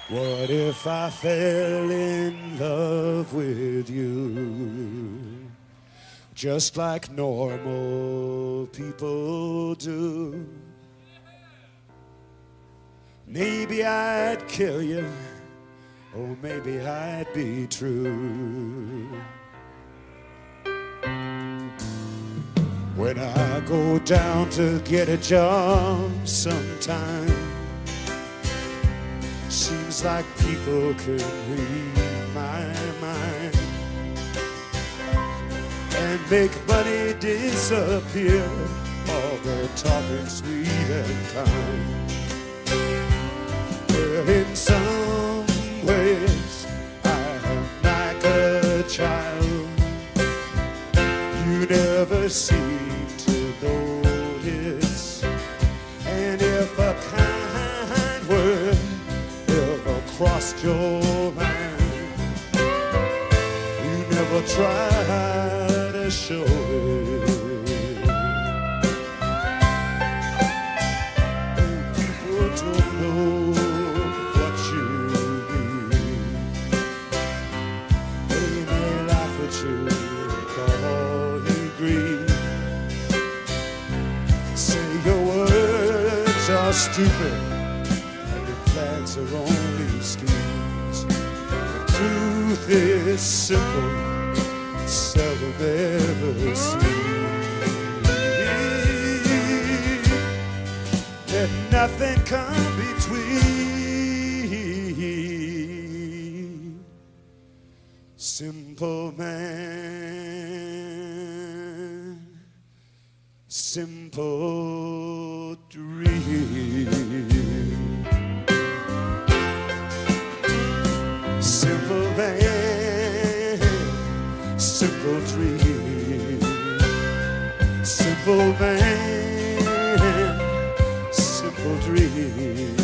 What if I fell in love with you, just like normal people do? Maybe I'd kill you, or maybe I'd be true. When I go down to get a job sometime, seems like people can read my mind and make money disappear, all the talking sweet and kind. Well, in some ways I'm like a child you never seem to notice, and if a kind word crossed your mind, you never try to show it. People don't know what you mean. They may laugh at you, call you green, say your words are stupid, plans are only schemes. The truth is simple, seldom ever seen. Let nothing come between simple man, simple dream. Simple man, simple dream. Simple man, simple dream.